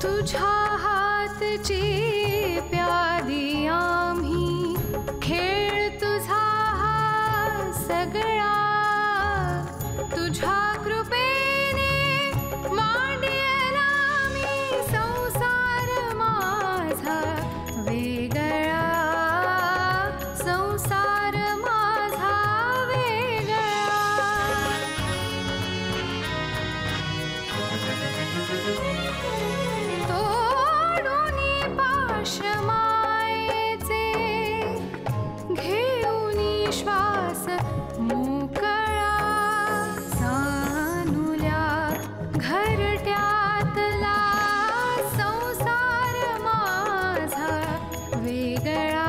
तुझ्या हातची प्यादी आम्ही खेळ तुझा हा सगळा तुझ्या कृपेने मांडला मी संसार माझा वेगळा संसार माझा वेगळा तोडून पाश मायेचे घेऊन श्वास मोकळा सानुल्या घरट्यातला संसार माझा वेगळा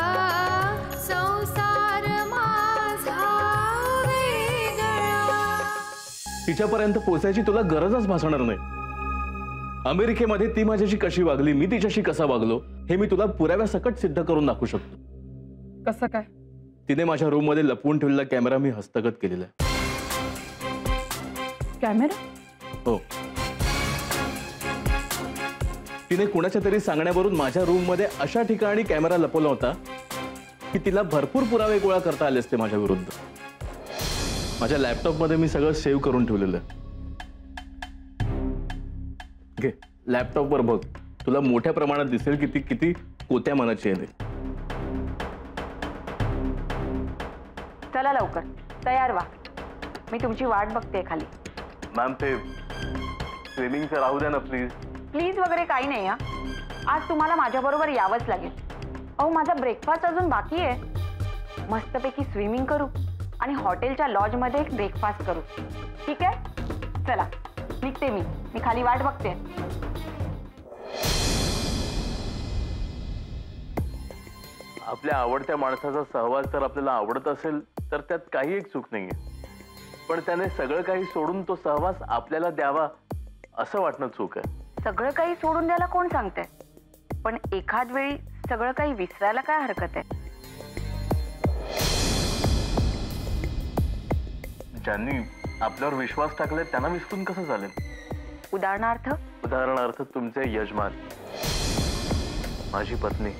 संसार माझा वेगळा. तिच्यापर्यंत पोचायची तुला गरजच भासणार नाही. अमेरिकेमध्ये ती माझ्याशी कशी वागली, मी तिच्याशी कसा वागलो हे मी तुला पुराव्यासकट सिद्ध करून दाखवू शकतो. कसं काय? तिने माझ्या रूम मध्ये लपवून ठेवलेला कॅमेरा मी हस्तगत केलेला आहे. कॅमेरा? हो. तिने कुणाच्या तरी सांगण्यावरून माझ्या रूम मध्ये अशा ठिकाणी कॅमेरा लपवला होता की तिला भरपूर पुरावे गोळा करता आले असते माझ्या विरुद्ध. माझ्या लॅपटॉप मध्ये मी सगळं सेव्ह करून ठेवलेलं आहे. घे, लॅपटॉप वर बघ, तुला मोठ्या प्रमाणात दिसेल की ती किती कोत्या मनाची आहे. चला लवकर तयार व्हा, मी तुमची वाट बघते खाली. मॅम ते स्विमिंगचं राहू द्या ना प्लीज. प्लीज वगैरे काही नाही. आज तुम्हाला माझ्याबरोबर यावंच लागेल. अहो माझा ब्रेकफास्ट अजून बाकी आहे. मस्तपैकी स्विमिंग करू आणि हॉटेलच्या लॉजमध्ये एक ब्रेकफास्ट करू. ठीक आहे? चला निघते मी खाली वाट बघते. आपल्या आवडत्या माणसाचा सहवास जर आपल्याला आवडत असेल तर त्यात काही एक चूक नाहीये, पण त्याने सगळं काही सोडून तो सहवास आपल्याला द्यावा असं वाटणं चूक आहे. सगळं काही सोडून द्यायला कोण सांगतंय? पण एखाद वेळी सगळं काही विसरायला काय हरकत आहे? ज्यांनी आपल्यावर विश्वास टाकलाय त्यांना विसरून कसं चालेल? उदाहरणार्थ तुमचे यजमान, माझी पत्नी.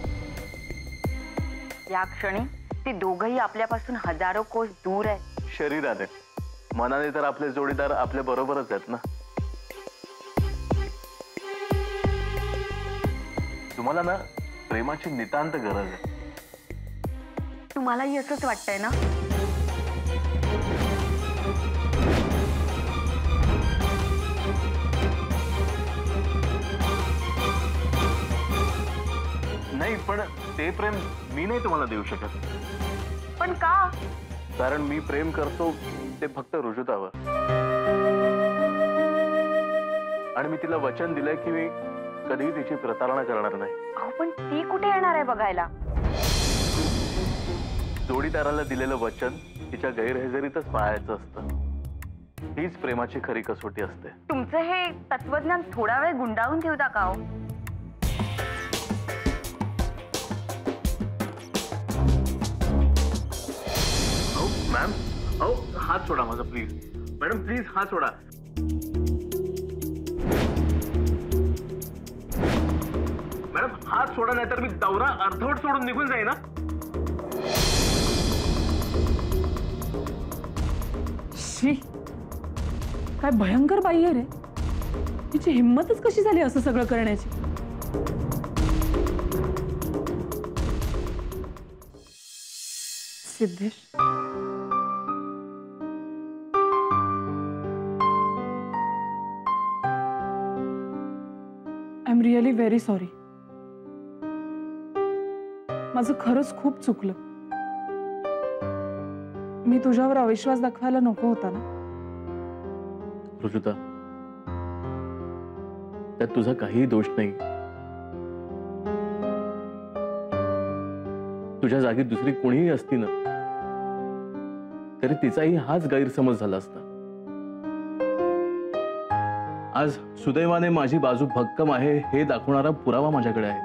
या क्षणी ते दोघंही आपल्यापासून हजारो कोस दूर आहे. शरीराने, मनाने तर आपले जोडीदार आपल्या बरोबरच आहेत ना. तुम्हाला ना प्रेमाची नितांत गरज आहे. तुम्हालाही असंच वाटतंय ना? नाही, पण ते प्रेम मी नाही तुम्हाला देऊ शकत. पण का? कारण मी प्रेम करतो ते फक्त रुजुतावर, आणि मी तिला वचन दिलंय की मी कधीही तिची प्रतारणा करणार नाही. अहो पण ती कुठे येणार आहे बघायला? जोडीदाराला दिलेलं वचन तिच्या गैरहजेरीतच पाळायचं असतं. हीच प्रेमाची खरी कसोटी असते. तुमचं हे तत्वज्ञान थोडा वेळ गुंडाळून ठेवता का हो? मॅम, अहो हात सोडा माझा प्लीज. मॅडम प्लीज हात सोडा. मॅडम हात सोडा, नाही तर मी दौरा अर्धवट सोडून निघून जाईन ना. शी, काय भयंकर बाई आहे रे. तिची हिंमतच कशी झाली असं सगळं करण्याची. Siddhesh, I am really very sorry. माझं खरंच खूप चुकलं. मी तुझ्यावर अविश्वास दाखवायला नको होता ना. रुजुता, त्यात तुझा काहीही दोष नाही. तुझ्या जागी दुसरी कोणीही असती ना तरी तिचाही हाच गैरसमज झाला असता. आज सुदैवाने माझी बाजू भक्कम आहे हे दाखवणारा पुरावा माझ्याकडे आहे.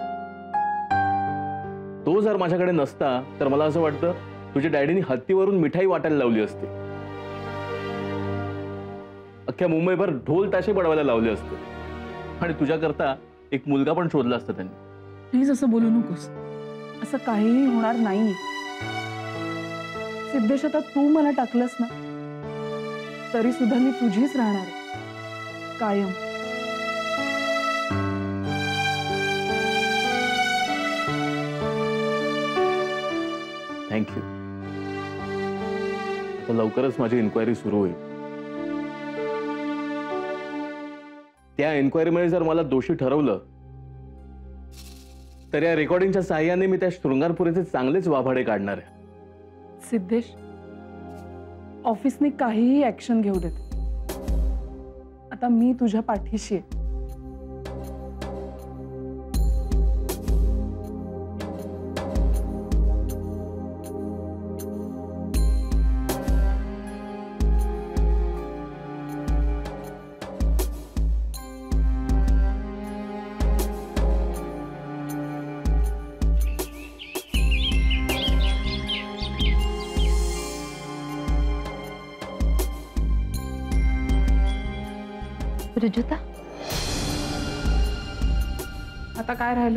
तो जर माझ्याकडे नसता तर मला असं वाटतं तुझ्या डॅडीने हत्तीवरून मिठाई वाटायला लावली असती. अख्ख्या मुंबईभर ढोल ताशे बनवायला लावले असते आणि तुझ्याकरता एक मुलगा पण शोधला असता त्यांनी. प्लीज असं बोलू नकोस. असं काहीही होणार नाही. सिद्धेश, आता तू मला टाकलंस ना तरी सुद्धा मी तुझीच राहणार आहे कायम. थँक्यू. आता लवकरच माझी इन्क्वायरी सुरू होईल. त्या एन्क्वायरीमध्ये जर मला दोषी ठरवलं तर या रेकॉर्डिंगच्या साहाय्याने मी त्या शृंगारपुरीचे चांगलेच वाभाडे काढणार आहे. सिद्धेश, ऑफिसने काहीही ऍक्शन घेऊ देत, आता मी तुझ्या पाठीशी आहे. रुजुता, आता काय राहिलं?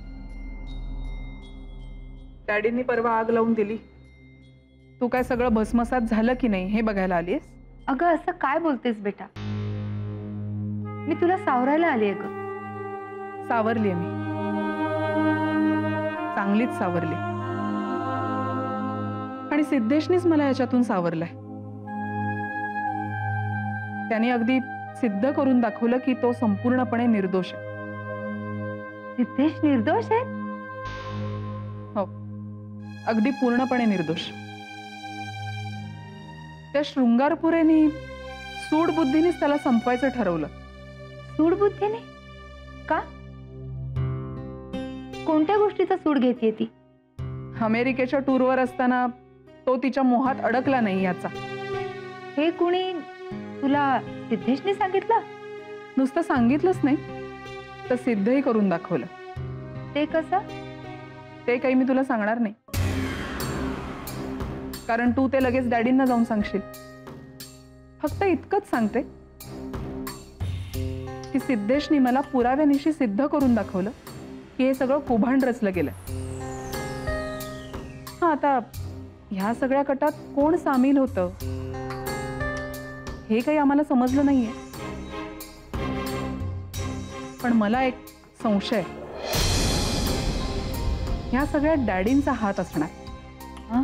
डॅडींनी परवा आग लावून दिली, तू काय सगळं भस्मसात झालं की नाही हे बघायला आलीस? अगं असं काय बोलतेस बेटा? मी तुला सावरायला आली आहे ग. सावरली मी, चांगलीच सावरली. आणि सिद्धेशनीच मला याच्यातून सावरलाय. त्याने अगदी सिद्ध करून दाखवलं की तो संपूर्णपणे निर्दोष आहे. सिद्धेश निर्दोष आहे? हो, अगदी पूर्णपणे निर्दोष. त्या शृंगारपुरेनी सूडबुद्धीनेच त्याला संपवायचं ठरवलं. सूडबुद्धीने? का? कोणत्या गोष्टीचा सूड घेतीये ती? अमेरिकेच्या टूरवर असताना तो तिच्या मोहात अडकला नाही याचा. हे कुणी तुला सिद्धेशने सांगितलं? नुसतं सांगितलंच नाही तर सिद्धही करून दाखवलं. ते कसं? ते काही मी तुला सांगणार नाही, कारण तू ते लगेच डॅडींना जाऊन सांगशील. फक्त इतकंच सांगते की सिद्धेशनी मला पुराव्यानिशी सिद्ध करून दाखवलं की हे सगळं कुभांड रचलं गेलं. हा, आता ह्या सगळ्या कटात कोण सामील होतं हे काही आम्हाला समजलं नाहीये, पण मला एक संशय, ह्या सगळ्या डॅडींचा हात असणार. हा,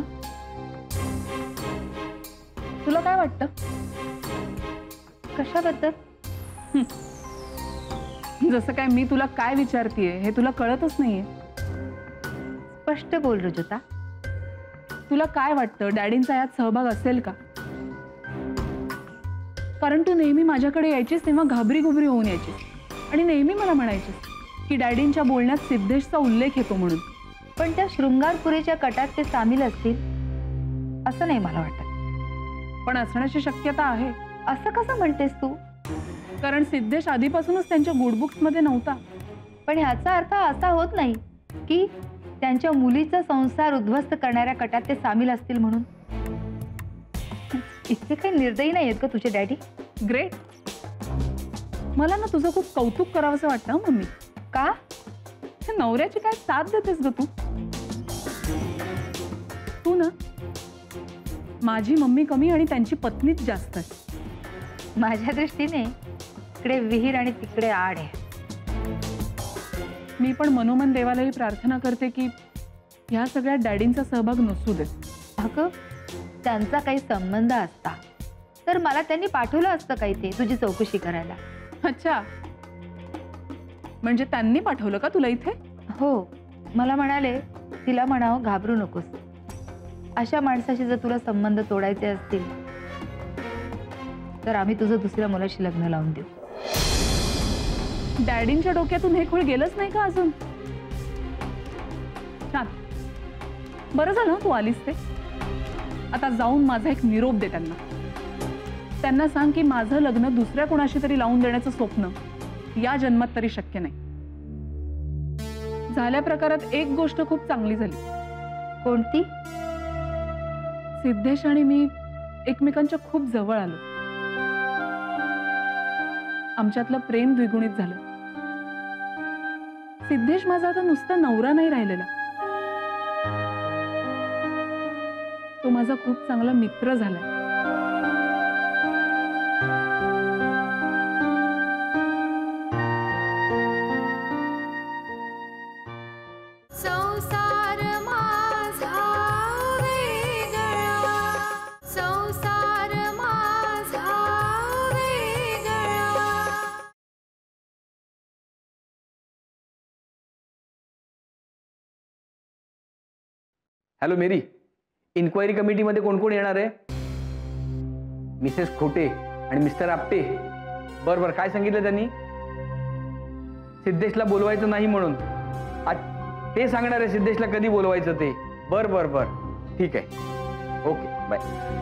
तुला काय वाटतं? कशाबद्दल? जसं काय मी तुला काय विचारतीये हे तुला कळतच नाहीये. स्पष्ट बोल रुजुता. तुला काय वाटतं, डॅडींचा यात सहभाग असेल का? कारण तू नेहमी माझ्याकडे यायचीस तेव्हा घाबरी घुबरी होऊन यायचीस आणि नेहमी मला म्हणायचीस की डॅडींच्या बोलण्यात सिद्धेशचा उल्लेख येतो म्हणून. पण त्या शृंगारपुरीच्या कटात ते सामील असतील असं नाही मला वाटत. पण असण्याची शक्यता आहे. असं कसं म्हणतेस तू? कारण सिद्धेश आधीपासूनच त्यांच्या गुडबुक्समध्ये नव्हता. पण ह्याचा अर्थ असा होत नाही की त्यांच्या मुलीचा संसार उद्ध्वस्त करणाऱ्या कटात ते सामील असतील म्हणून. इतके काही निर्दयी नाही आहेत का तुझे डॅडी? ग्रेट. मला ना तुझं खूप कौतुक करावंसं वाटतं मम्मी. का? नवऱ्याची काय साथ देतेस ग तू? तू ना माझी मम्मी कमी आणि त्यांची पत्नीच जास्त आहे. माझ्या दृष्टीने इकडे विहीर आणि तिकडे आड आहे. मी पण मनोमन देवाला ही प्रार्थना करते की ह्या सगळ्या डॅडींचा सहभाग नसू दे. अगं, त्यांचा काही संबंध असता तर मला त्यांनी पाठवलं असतं काही ते तुझी चौकशी करायला. अच्छा, म्हणजे त्यांनी पाठवलं का तुला इथे? हो, मला म्हणाले तिला म्हणावं घाबरू नकोस. अशा माणसाशी जर तुला संबंध तोडायचे असतील तर आम्ही तुझं दुसऱ्या मुलाशी लग्न लावून देऊ. डॅडींच्या डोक्यातून हे खूळ गेलंच नाही का अजून? छान, बरं झालं तू आलीस ते. आता जाऊन माझा एक निरोप दे त्यांना. त्यांना सांग की माझं लग्न दुसऱ्या कोणाशी तरी लावून देण्याचं स्वप्न या जन्मात तरी शक्य नाही. झाल्या प्रकारात एक गोष्ट खूप चांगली झाली. कोणती? सिद्धेश आणि मी एकमेकांच्या खूप जवळ आलो. आमच्यातलं प्रेम द्विगुणित झालं. सिद्धेश माझा आता नुसता नवरा नाही राहिलेला, तो माझा खूप चांगला मित्र झालाय. संसार माझा वेगळा, संसार माझा वेगळा. हॅलो मेरी, इन्क्वायरी कमिटीमध्ये कोण कोण येणार आहे? मिसेस खोटे आणि मिस्टर आपटे. बरं बरं, काय सांगितलं त्यांनी? सिद्धेशला बोलवायचं नाही म्हणून. ते सांगणार आहे सिद्धेशला कधी बोलवायचं ते. बर बर बर, ठीक आहे, okay bye.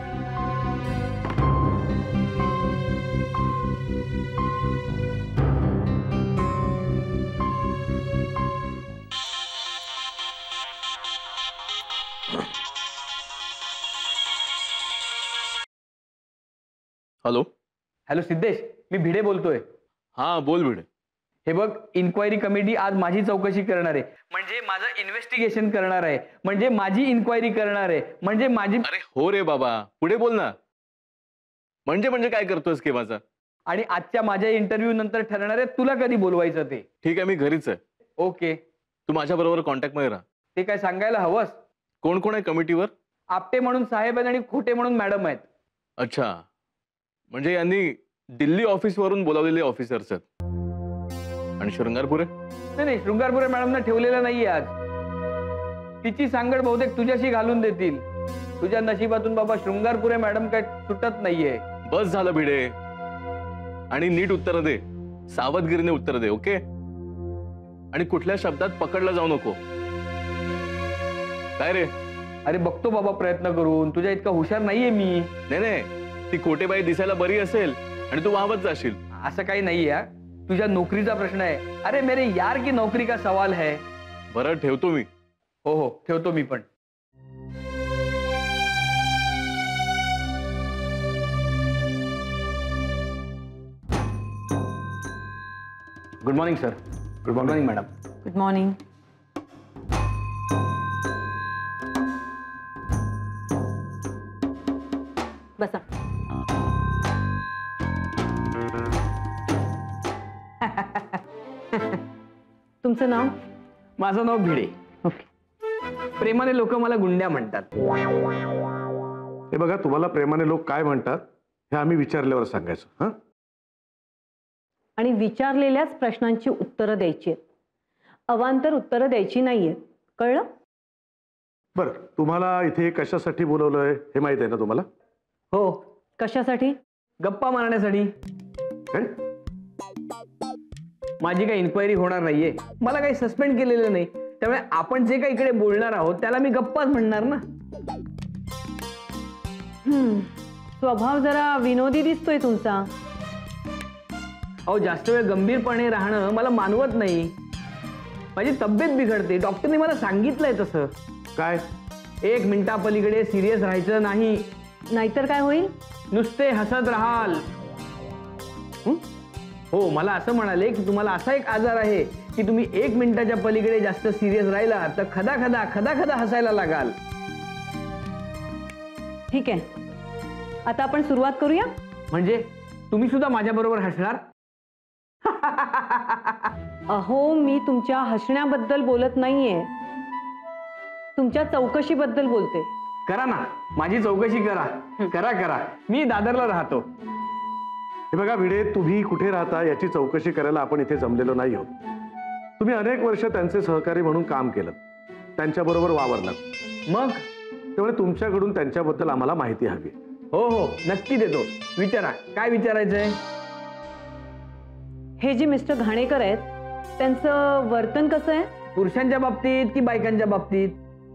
Hello. Hello Siddhesh, मी भिडे बोलतोय. हा बोल भिडे. हे बघ, इन्क्वायरी कमिटी आज माझी चौकशी करणार आहे, म्हणजे माझं इन्व्हेस्टिगेशन करणार आहे, म्हणजे माझी इन्क्वायरी करणार आहे, म्हणजे माझी. अरे हो रे बाबा, पुढे बोल ना. म्हणजे काय करतोयस की माझा? आणि आजच्या माझ्या इंटरव्ह्यू नंतर ठरणार आहे तुला कधी बोलवायचं ते. ठीक आहे, मी घरीच आहे. ओके, तू माझ्या बरोबर कॉन्टॅक्ट मध्ये राहा. ते काय सांगायला हवंस? कोण कोण आहे कमिटीवर? आपटे म्हणून साहेब आहेत आणि खोटे म्हणून मॅडम आहेत. अच्छा, म्हणजे यांनी दिल्ली ऑफिस वरून बोलावलेले ऑफिसर्स आहेत. आणि शृंगारपुरे? नाही, शृंगारपुरे मॅडमना ठेवलेलं नाहीये आज. तिची सांगड बहुतेक तुझ्याशी घालून देतील. तुझ्या नशिबातून बाबा शृंगारपुरे मॅडम काय सुटत नाहीये. बस झालं भिडे. आणि नीट उत्तर दे, सावधगिरीने उत्तर दे. ओके? आणि कुठल्या शब्दात पकडला जाऊ नको. काय रे? अरे बघतो बाबा प्रयत्न करून. तुझ्या इतका हुशार नाहीये मी. नाही, ती खोटेबाई दिसायला बरी असेल आणि तू वाहवत जाशील. असं काही नाहीये. तुझ्या नोकरीचा प्रश्न आहे. अरे मेरे यार की नोकरी का सवाल है. बरं, ठेवतो मी. हो, ठेवतो मी पण. Good morning sir. Good morning madam. Good morning. बसा. तुमचं नाव? माझं नाव भिडे. ओके. प्रेमाने लोक मला गुंड्या म्हणतात. हे बघा, तुम्हाला प्रेमाने लोक काय म्हणतात हे आम्ही विचारल्यावर सांगायचं. आणि विचारलेल्याच प्रश्नांची उत्तरं द्यायची आहेत, अवांतर उत्तरं द्यायची नाहीयेत. कळलं? बरं, तुम्हाला इथे कशासाठी बोलवलंय हे माहित आहे ना तुम्हाला? हो. कशासाठी? गप्पा मारण्यासाठी. काय? माझी काही इन्क्वायरी होणार नाहीये. मला काही सस्पेंड केलेलं नाही. त्यामुळे आपण जे काही इकडे बोलणार आहोत त्याला मी गप्पाच म्हणणार ना. स्वभाव जरा विनोदी दिसतोय तुमचा. अहो, जास्त वेळ गंभीरपणे राहणं मला मानवत नाही. माझी तब्येत बिघडते. डॉक्टरने मला सांगितलंय तसं. काय? 1 मिनिटापलीकडे सिरियस राहायचं नाही. नाहीतर काय होईल? नुसते हसत राहाल. हो, मला असं म्हणाले की तुम्हाला असा एक आजार आहे की तुम्ही 1 मिनिटाच्या पलीकडे जास्त सिरियस राहिला तर खदा खदा खदा खदा हसायला लागाल. ठीक आहे, आता आपण सुरुवात करूया. म्हणजे तुम्ही सुद्धा माझ्या बरोबर हसणार? अहो, मी तुमच्या हसण्याबद्दल बोलत नाहीये, तुमच्या चौकशीबद्दल बोलते. करा ना, माझी चौकशी करा. करा. मी दादरला राहतो. हे बघा भिडे, तुम्ही कुठे राहता याची चौकशी करायला आपण इथे जमलेलो नाही आहोत. तुम्ही अनेक वर्ष त्यांचे सहकारी म्हणून काम केलं, त्यांच्याबरोबर वावरलात. मग त्यामुळे तुमच्याकडून त्यांच्याबद्दल आम्हाला माहिती हवी. हो, नक्की देतो. विचारा, काय विचारायचंय? हे जे मिस्टर घाणेकर आहेत त्यांचं वर्तन कसं आहे? पुरुषांच्या बाबतीत की बायकांच्या बाबतीत?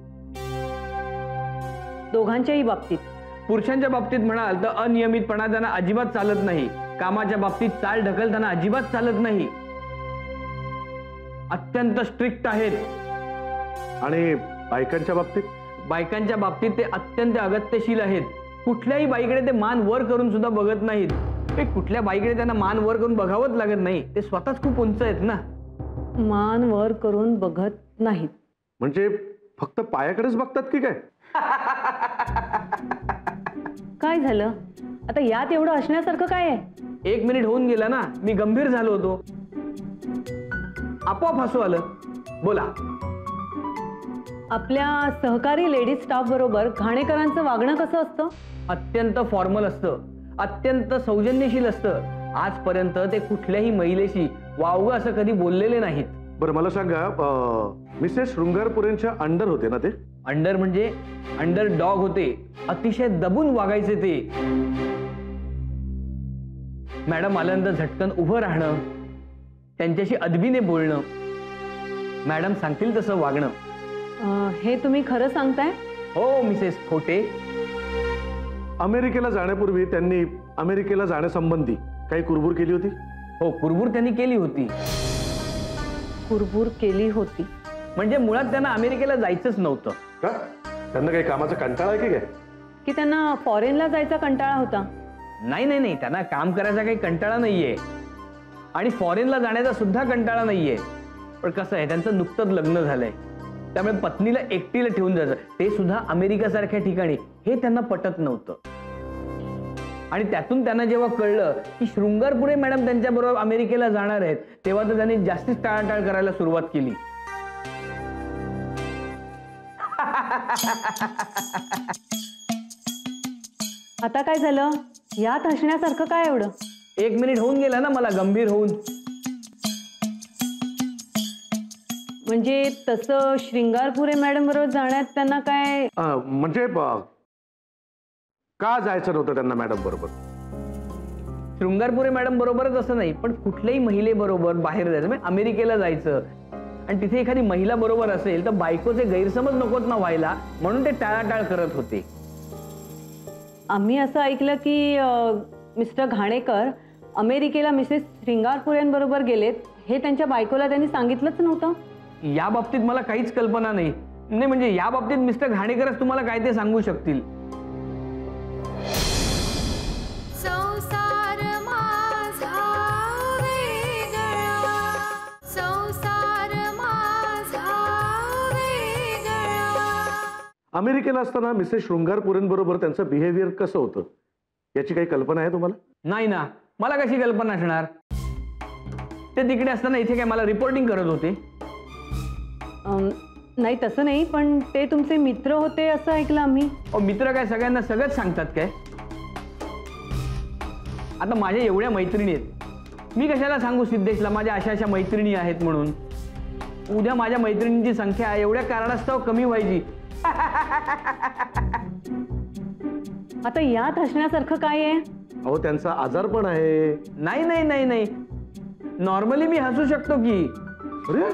दोघांच्याही बाबतीत. पुरुषांच्या बाबतीत म्हणाल तर अनियमितपणा त्यांना अजिबात चालत नाही. कामाच्या बाबतीत चाल ढकलताना अजिबात चालत नाही. अत्यंत स्ट्रिक्ट आहेत. आणि बायकांच्या बाबतीत? बायकांच्या बाबतीत ते अत्यंत अगत्यशील आहेत. कुठल्याही बाईकडे ते मान वर करून सुद्धा बघत नाहीत. कुठल्या बाईकडे त्यांना मान वर करून बघावंच लागत नाही. ते स्वतःच खूप उंच आहेत ना. मान वर करून बघत नाहीत. म्हणजे फक्त पायाकडेच बघतात की काय? काय झालं आता यात एवढं असण्यासारखं काय आहे? 1 मिनिट होऊन गेला ना, मी गंभीर झालो होतो, आपोआप हसू आलं. बोला. आपल्या सहकारी लेडीज स्टाफ बरोबर घाणेकरांचं वागणं कसं असतं? अत्यंत फॉर्मल असतं, अत्यंत सौजन्यशील असतं. आजपर्यंत ते कुठल्याही महिलेशी वावगं असं कधी बोललेले नाहीत. बरं मला सांगा, मिसेस शृंगारपुरेंच्या अंडर होते ना ते? अंडर म्हणजे अंडर डॉग होते, अतिशय दबून वागायचे ते. मॅडम आल्यानंतर झटकन उभं राहणं, त्यांच्याशी अदबीने बोलणं, मॅडम सांगतील तसं वागणं. हे तुम्ही खरं सांगताय? हो मिसेस खोटे. अमेरिकेला जाण्यापूर्वी त्यांनी अमेरिकेला जाण्यासंबंधी काही कुरबूर केली होती? हो, कुरबूर त्यांनी केली होती. कुरबूर केली होती म्हणजे मुळात त्यांना अमेरिकेला जायचंच नव्हतं. का? त्यांना काही कामाचा कंटाळा आहे की काय? की त्यांना फॉरेनला जायचा कंटाळा होता? नाही नाही नाही, त्यांना काम करायचा काही कंटाळा नाहीये आणि फॉरेनला जाण्याचा सुद्धा कंटाळा नाहीये. पण कसं आहे, त्यांचं नुकतंच लग्न झालंय, त्यामुळे पत्नीला एकटीला ठेवून जायचं, ते सुद्धा अमेरिकेसारख्या ठिकाणी, हे त्यांना पटत नव्हतं. आणि त्यातून त्यांना जेव्हा कळलं की शृंगारपुरे मॅडम त्यांच्याबरोबर अमेरिकेला जाणार आहेत, तेव्हा तर त्यांनी जास्तीच टाळाटाळ करायला सुरुवात केली. आता काय झालं? यात हसण्यासारखं काय एवढं? 1 मिनिट होऊन गेला ना मला गंभीर होऊन. म्हणजे तसं श्रृंगारपुरे मॅडम बरोबर जाण्यात त्यांना काय म्हणजे का जायचं नव्हतं त्यांना मॅडम बरोबर? शृंगारपुरे मॅडम बरोबरच असं नाही, पण कुठल्याही महिलेबरोबर बाहेर जायचं, म्हणजे अमेरिकेला जायचं आणि तिथे एखादी महिला बरोबर असेल तर बायकोचे गैरसमज नकोत ना व्हायला, म्हणून ते टाळाटाळ करत होते. आम्ही असं ऐकलं की मिस्टर घाणेकर अमेरिकेला मिसेस श्रृंगारपुरेंबरोबर गेलेत, हे त्यांच्या बायकोला त्यांनी सांगितलंच नव्हतं. या बाबतीत मला काहीच कल्पना नाही. नाही म्हणजे या बाबतीत मिस्टर घाणेकरच तुम्हाला काय ते सांगू शकतील. संसार माझा वेगळा, संसार माझा वेगळा. अमेरिकेला असताना मिसेस शृंगारपुरेंबरोबर त्यांचं बिहेवियर कसं होतं याची काही कल्पना आहे तुम्हाला? नाही ना, मला कशी कल्पना असणार? ते तिकडे असताना इथे काय मला रिपोर्टिंग करत होते? नाही तसं नाही, पण ते तुमचे मित्र होते असं ऐकलं आम्ही. मित्र काय सगळ्यांना सगळंच सांगतात काय? आता माझ्या एवढ्या मैत्रिणी आहेत, मी कशाला सांगू सिद्धेशला माझ्या अशा अशा मैत्रिणी आहेत म्हणून? उद्या माझ्या मैत्रिणींची संख्या एवढ्या कारणास्तव कमी व्हायची. आता यात हसण्यासारखं काय आहे? अहो त्यांचा आजार पण आहे. नाही नाही नाही नाही, नॉर्मली मी हसू शकतो की. अरे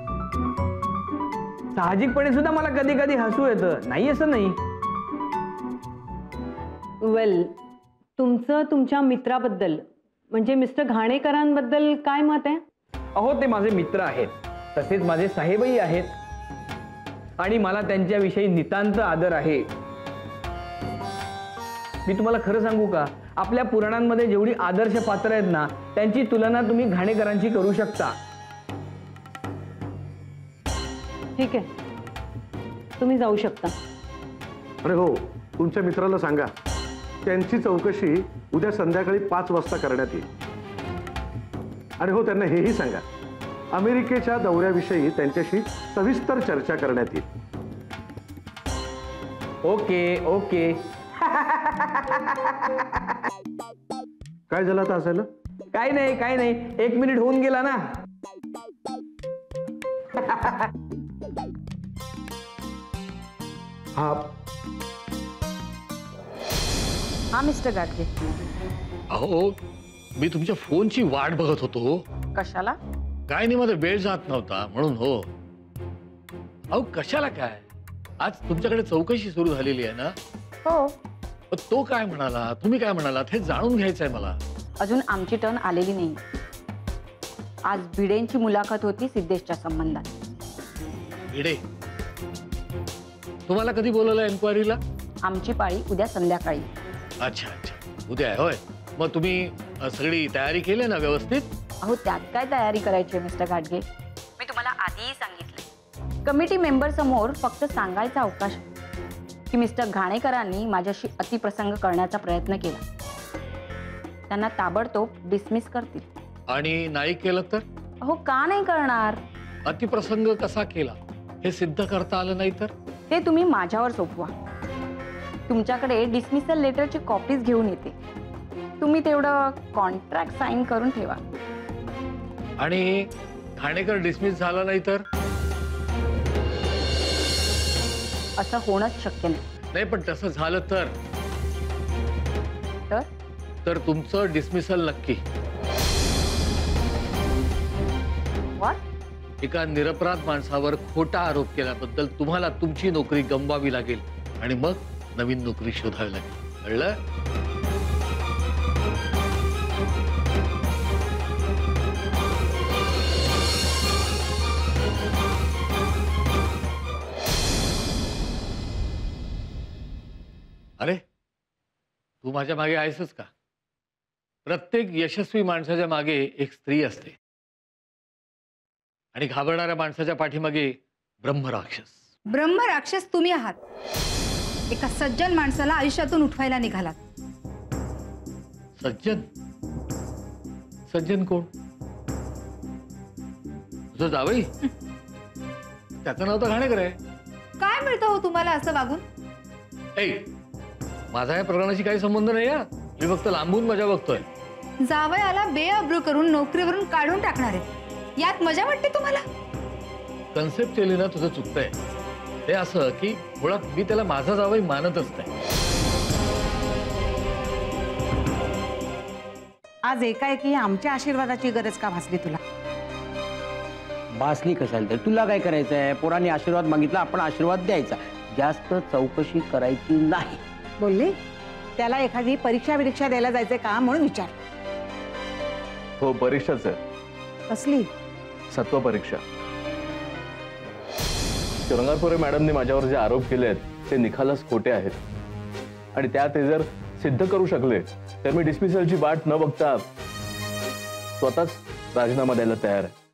साहजिकपणे सुद्धा मला कधी कधी हसू येतं, नाही असं नाही. वेल, तुमचं तुमच्या मित्राबद्दल म्हणजे मिस्टर घाणेकरांबद्दल काय मत आहे? अहो ते माझे मित्र आहेत, तसेच माझे साहेबही आहेत आणि मला त्यांच्याविषयी नितांत आदर आहे. मी तुम्हाला खरं सांगू का, आपल्या पुराणांमध्ये जेवढी आदर्श पात्र आहेत ना, त्यांची तुलना तुम्ही घाणेकरांची करू शकता. ठीक आहे, तुम्ही जाऊ शकता. अरे हो, तुमच्या मित्राला सांगा त्यांची चौकशी उद्या संध्याकाळी 5 वाजता करण्यात येईल. आणि हो त्यांना हेही सांगा अमेरिकेच्या दौऱ्याविषयी त्यांच्याशी सविस्तर चर्चा करण्यात येईल. Okay okay. काय झालं आता असायला? काय नाही काय नाही, 1 मिनिट होऊन गेला ना. हा हा मिस्टर गाडगे. अहो मी तुमच्या फोनची वाट बघत होतो. कशाला? काय नाही, माझा वेळ जात नव्हता म्हणून. हो अहो कशाला काय, आज तुमच्याकडे चौकशी सुरू झालेली आहे ना? हो. तो काय म्हणाला, तुम्ही काय म्हणालात हे जाणून घ्यायचंय मला. अजून आमची टर्न आलेली नाही. आज भिडेंची मुलाखत होती सिद्धेशच्या संबंधात. भिडे तुम्हाला कधी बोलवलं एन्क्वायरीला? आमची पाळी उद्या संध्याकाळी. अच्छा अच्छा, उद्या आहे होय. मग तुम्ही सगळी तयारी केली ना व्यवस्थित? अहो त्यात काय तयारी करायची मिस्टर गाडगे, मी आधीही सांगितलं, कमिटी मेंबर समोर फक्त सांगायचा अवकाश की मिस्टर घाणेकरांनी माझ्याशी अतिप्रसंग करण्याचा प्रयत्न केला. त्यांना ताबडतोब डिसमिस करतील. आणि नाही केलं तर? हो, का नाही करणार? अतिप्रसंग कसा केला हे सिद्ध करता आलं नाही तर? ते तुम्ही माझ्यावर सोपवा. तुमच्याकडे डिसमिसल लेटरची कॉपीज घेऊन येते. तुम्ही तेवढं कॉन्ट्रॅक्ट साईन करून ठेवा. आणि घाणेकर डिसमिस झाला नाही तर? असं होणंच शक्य नाही. नाही, पण तसं झालं तर? तर तुमचं डिसमिसल नक्की. व्हॉट? एका निरपराध माणसावर खोटा आरोप केल्याबद्दल तुम्हाला तुमची नोकरी गमवावी लागेल आणि मग नवीन नोकरी शोधावी लागेल. कळलं? अरे, तू माझ्या मागे आहेसच का? प्रत्येक यशस्वी माणसाच्या मागे एक स्त्री असते आणि घाबरणाऱ्या माणसाच्या पाठीमागे ब्रह्मराक्षस. ब्रह्मराक्षस तुम्ही आहात. एका सज्जन माणसाला आयुष्यातून उठवायला निघालात. सज्जन? सज्जन कोण? तुझं जावई? त्याचं नाव तर घाणेकर आहे. काय मिळतं हो तुम्हाला असं वागून? ऐ, माझा या प्रकरणाशी काही संबंध नाही. मी फक्त लांबून मजा बघतोय. जावयाला बेअब्रू करून नोकरीवरून काढून टाकणार आहे, यात मजा वाटते तुम्हाला? कन्सेप्च्युअली ना तुझं चुकतंय. ते असं की मुळात मी त्याला माझा जावई मानतच नाही. आज एकाएकी आमच्या आशीर्वादाची गरज का भासली तुला? भासली कशाला तर? तुला काय करायचंय? पोरांनी आशीर्वाद मागितला, आपण आशीर्वाद द्यायचा. जास्त चौकशी करायची नाही. बोलली त्याला एखादी परीक्षा द्यायला जायचंय का म्हणून विचार. हो, परीक्षाच आहे. कसली? सत्व परीक्षा. श्रृंगारपुरे मॅडमने माझ्यावर जे आरोप केले आहेत ते निखालस खोटे आहेत आणि त्या ते जर सिद्ध करू शकले तर मी डिसमिसलची वाट न बघता स्वतःच राजीनामा द्यायला तयार आहे.